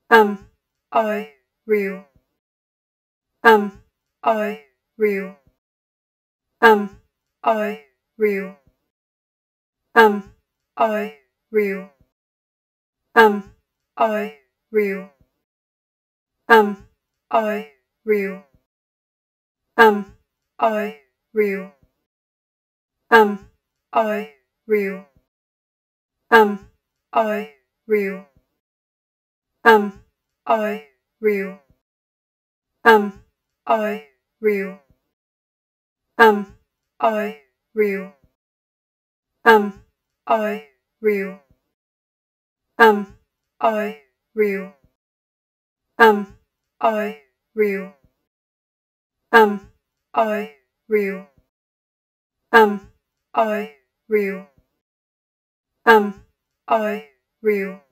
I real I real I real I real I real I real I real I real I real I real I real I real I real I real I real I real I real I real